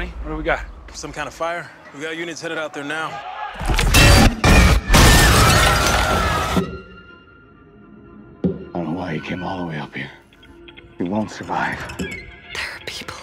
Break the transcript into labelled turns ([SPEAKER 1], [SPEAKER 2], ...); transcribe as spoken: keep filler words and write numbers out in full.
[SPEAKER 1] Johnny? What do we got?
[SPEAKER 2] Some kind of fire. We got units headed out there now.
[SPEAKER 3] I don't know why he came all the way up here. He won't survive.
[SPEAKER 4] There are people